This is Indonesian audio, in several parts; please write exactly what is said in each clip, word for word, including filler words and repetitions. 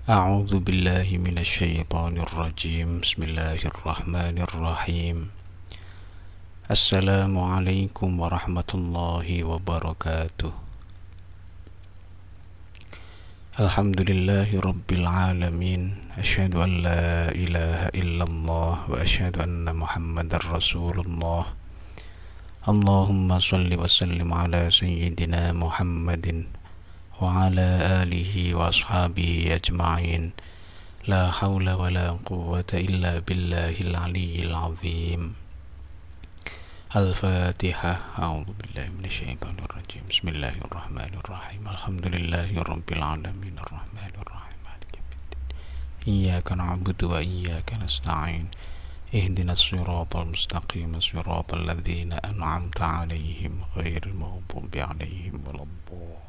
A'udzu billahi minasyaitonir rajim. Bismillahirrahmanirrahim. Assalamualaikum warahmatullahi wabarakatuh. Alhamdulillahi rabbil alamin. Asyhadu an la ilaha illallah wa asyhadu anna Muhammadar Rasulullah. Allahumma shalli wa sallim ala sayyidina Muhammadin wa ala alihi wa ashabihi ajma'in. La hawla wa la quwwata illa billahil aliyyil azim. Al-Fatihah. A'udzu billahi minasyaitonir rajim. Bismillahirrahmanirrahim. Alhamdulillahi rabbil alamin arrahmanir rahim maliki yaumiddin. Iyyaka na'budu wa iyyaka nasta'in. Ihdinas siratal mustaqim, siratal ladzina an'amta 'alaihim ghairil maghdubi 'alaihim waladdallin.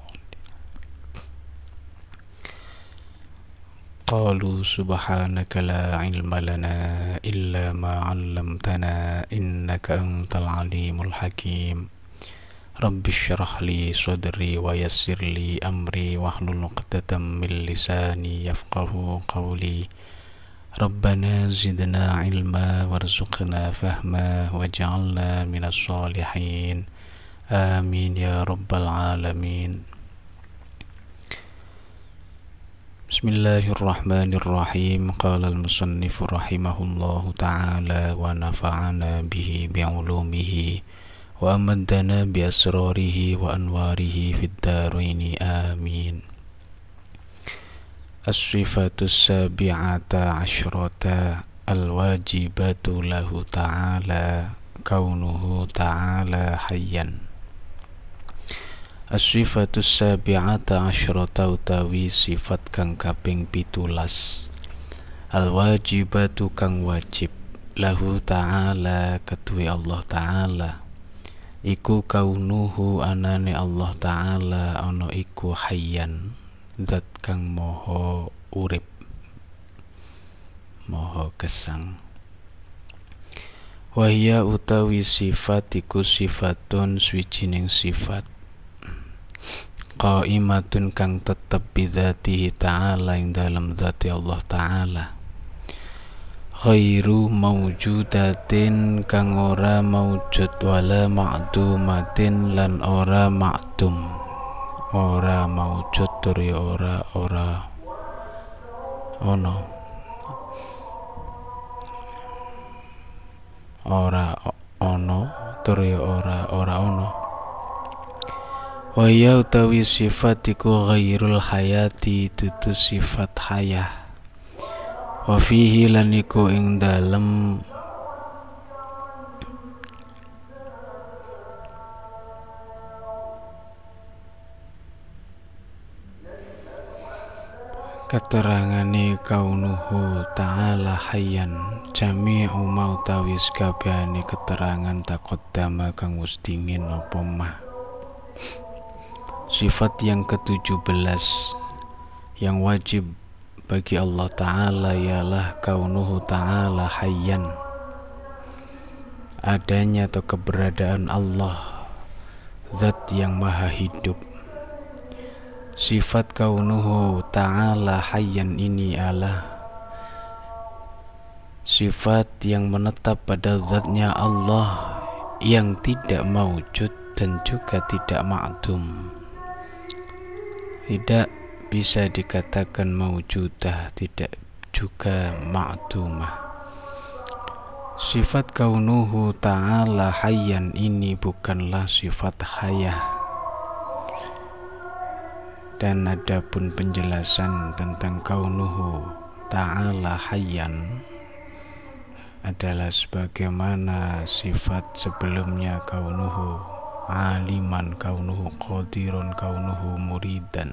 Qalu subhanaka la ilma lana illa ma 'allamtana innaka antal alimul hakim. Rabbi shrah li sadri wa yassir li amri wahlul 'uqdatam min lisani yafqahu qawli. Rabbana zidna ilma warzuqna fahma waj'alna minas shalihin. Amin ya rabbal alamin. Bismillahirrahmanirrahim. Qala al-musannifu rahimahullahu ta'ala wa nafa'ana bihi bi'ulumihi wa amaddana bi asrarihi wa anwarihi fid daraini amin. As-sifatu sabi'ata asyrata al-wajibatu lahu ta'ala kaunuhu ta'ala hayyan. As-sifatu sabi'ata asyrata utawi sifat kang kaping pitulas. Al-wajibatu kang wajib lahu ta'ala kedue Allah ta'ala. Iku kaunuhu anane Allah ta'ala ana iku hayyan, zat kang moho urip, moho gesang. Wahya utawi sifat iku sifatun swijining sifat qaimatun kang tetep bidzatihi ta'ala ing dalam zati Allah ta'ala. Khairu mawjudatin kang ora maujud wala ma'dumatin lan ora ma'dum. Ora maujud tur ora ora ono. Ora ono tur ora ora ono. Wa ya utawi sifat iku ghairul hayati tutu sifat hayah. Wa fihi lan iku ing dalem keterangane kaunuhu ta'ala hayyan jami'u mautawis kabehane keterangan taqaddama kang wis dingin apa mah. Sifat yang ketujuh belas yang wajib bagi Allah Ta'ala ialah kaunuhu Ta'ala hayyan, adanya atau keberadaan Allah, zat yang maha hidup. Sifat kaunuhu Ta'ala hayyan ini adalah sifat yang menetap pada zatnya Allah yang tidak maujud dan juga tidak ma'dum. Tidak bisa dikatakan maujudah, tidak juga ma'dumah. Sifat kaunuhu ta'ala hayyan ini bukanlah sifat hayah. Dan adapun penjelasan tentang kaunuhu ta'ala hayyan adalah sebagaimana sifat sebelumnya kaunuhu aliman, kaunuhu qadirun, kaunuhu muridan.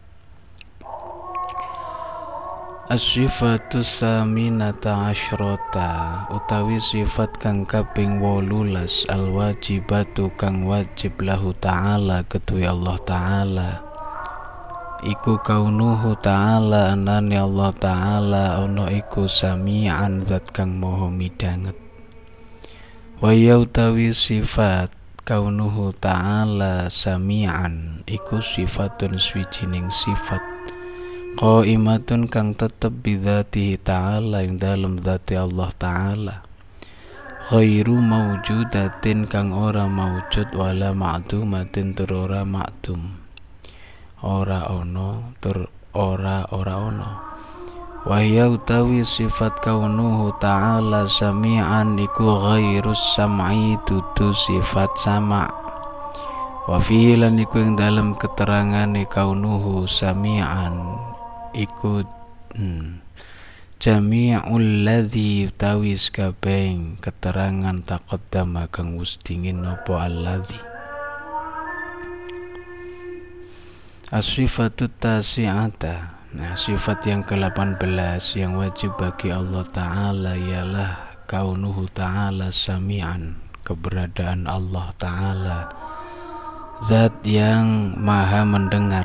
As-sifatu saminata asyrata utawi sifat kang kaping wolulas al-wajibatu kang wajib lahu ta'ala kedue Allah ta'ala. Iku kaunuhu ta'ala anane Allah ta'ala ono iku sami'an zat kang moho midanget. Wa ya utawi sifat kaunuhu ta'ala sami'an iku sifatun swijining sifat qaimatun kang tetep bidzatihi ta'ala ing dalem dzati Allah ta'ala, ghairu mawjudatin kang ora maujud wala ma'dumatin tur ora ma'dum, ora ono tur ora ora ono. Wahya utawi sifat kaunuhu ta'ala sami'an iku ghairus sam'i dudu sifat sama'. Wa fihi lan iku ing dalem keterangane kaunuhu sami'an iku hmm, jami'ul ladzi utawi kabeh keterangan taqaddama kang wis dingin apa alladzi. As-sifatut tasi'ata. Nah, sifat yang ke delapan belas yang wajib bagi Allah Ta'ala ialah kaunuhu Ta'ala sami'an, keberadaan Allah Ta'ala zat yang maha mendengar.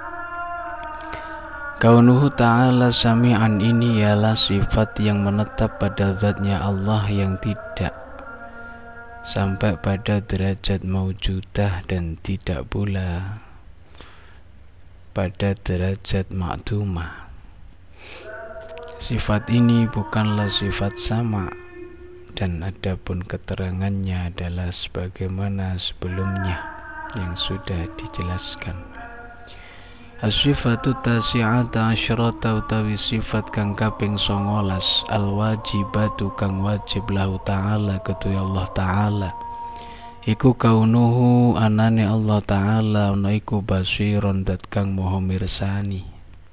Kaunuhu Ta'ala sami'an ini ialah sifat yang menetap pada zatnya Allah yang tidak sampai pada derajat maujudah dan tidak pula pada derajat ma'dumah. Sifat ini bukanlah sifat sama, dan adapun keterangannya adalah sebagaimana sebelumnya yang sudah dijelaskan. As-sifatu tasi'ata asyrata utawi sifat kang kaping songolas, al-wajibatu kang wajib lahu ta'ala ketuya Allah ta'ala iku kaunuhu anane Allah ta'ala ana iku basiron dat kang moho mirsani.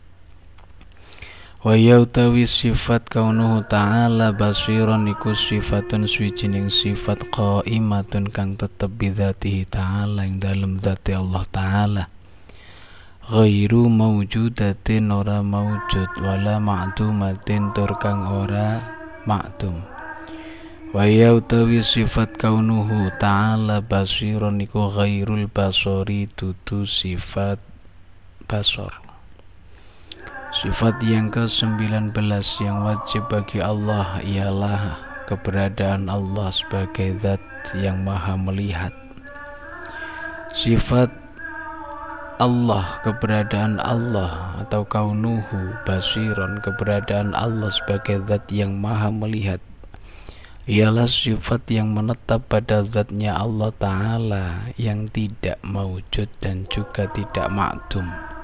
Wa ya utawi sifat kaunuhu ta'ala basiron iku sifatun swijining sifat qaimatun kang tetep bidzatihi ta'ala ing dalem dzati Allah ta'ala, ghairu mawjudatin ora maujud wala ma'dumatin tur kang ora ma'dum. Wa ya utawi sifat kaunuhu ta'ala basiron iku ghairul basori dudu sifat basor. Sifat yang ke sembilan belas yang wajib bagi Allah ialah keberadaan Allah sebagai zat yang maha melihat. Sifat Allah, keberadaan Allah atau kaunuhu basiron, keberadaan Allah sebagai zat yang maha melihat, ialah sifat yang menetap pada zatnya Allah Ta'ala yang tidak maujud dan juga tidak ma'dum.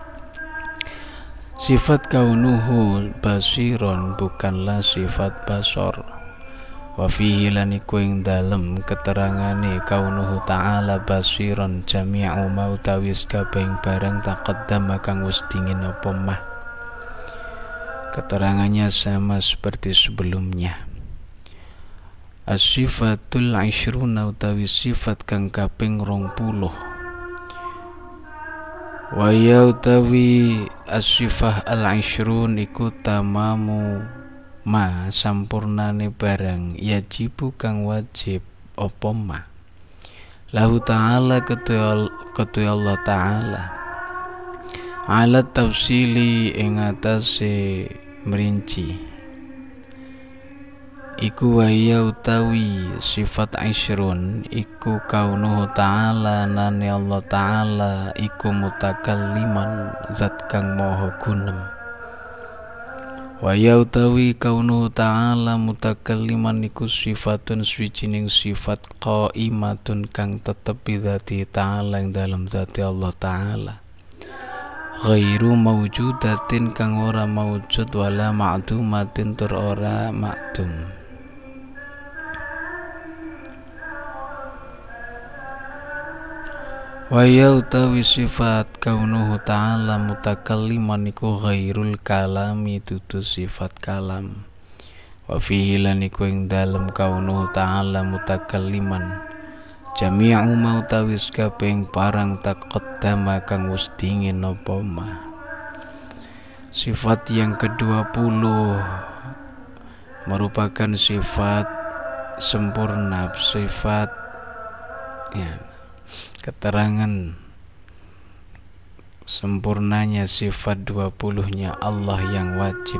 Sifat kaunuhu basiron bukanlah sifat basor. Wa fihi lan iku ing dalem keterangane kaunuhu ta'ala basiron jami'u mautawis kabeh barang taqaddama kang wis dingin apa mah. Keterangannya sama seperti sebelumnya. As-sifatul ishruna utawi sifat kang kaping rong puluh. Wa ya utawi as-sifah al-ishrun iku tamamu ma sampurnane barang yajibu kang wajib apa ma lahu ta'ala ketuya Allah Ta'ala ala tafsili ing atase merinci. Iku wahya utawi sifat ishrun iku kaunuhu ta'ala nani Allah Ta'ala iku mutakalliman zat kang moho gunem. Wahya utawi kaunuhu ta'ala mutakalliman iku sifatun swijining sifat qaimatun kang tetep bidzati ta'ala ing dalam zati Allah Ta'ala, ghairu mawjudatin kang ora maujud wala ma'dumatin tur ora ma'dum. Wa ya utawi sifat kaunuhu ta'ala mutakalliman iku ghairul kalami dudu sifat kalam. Wa fihi lan iku ing dalem kaunuhu ta'ala mutakalliman jami'u mautawis kabeh parang taqaddama kang wis dingin apa ma. Sifat yang kedua puluh merupakan sifat sempurna, sifat ya, keterangan sempurnanya sifat dua puluh-nya Allah yang wajib,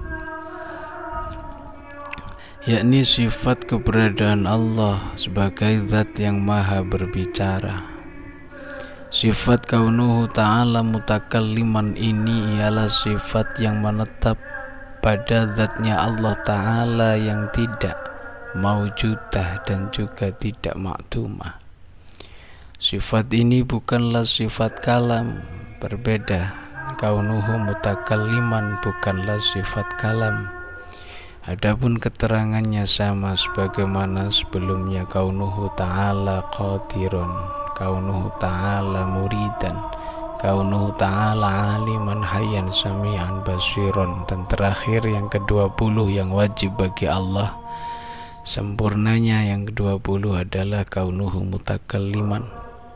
yakni sifat keberadaan Allah sebagai zat yang maha berbicara. Sifat kaunuhu ta'ala mutakalliman ini ialah sifat yang menetap pada zatnya Allah Ta'ala yang tidak maujudah dan juga tidak maktumah. Sifat ini bukanlah sifat kalam, berbeda. Kaunuhu mutakalliman bukanlah sifat kalam. Adapun keterangannya sama sebagaimana sebelumnya, kaunuhu ta'ala qadirun, kaunuhu ta'ala muridan, kaunuhu ta'ala aliman hayyan sami'an basiron. Dan terakhir yang kedua puluh yang wajib bagi Allah, sempurnanya yang kedua puluh adalah kaunuhu mutakalliman.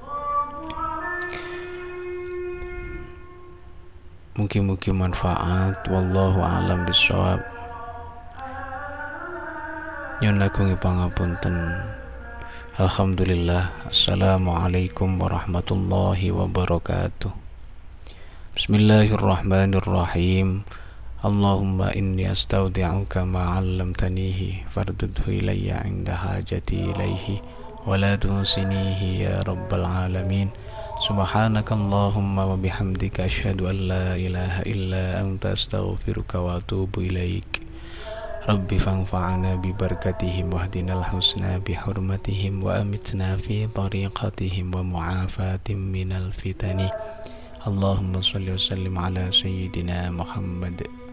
Mugi-mugi manfaat. Wallahu a'lam bishawab. Nyun agungi pangapunten. Alhamdulillah. Assalamualaikum warahmatullahi wabarakatuh. Bismillahirrahmanirrahim. Allahumma inni astaudi'uka ma 'allamtanihi fardudhu ilayya 'inda hajati ilaihi wa la tunsinihi ya rabbal alamin. Subhanakallahumma wa bihamdika asyhadu an la ilaha illa anta astaghfiruka wa atubu ilaik. Rabbi fanfa'na bi barakatihim wahdinal husna bi hurmatihim wa amitna fi tariqatihim wa mu'afatim minal fitani. Allahumma shalli wa sallim ala sayyidina Muhammad.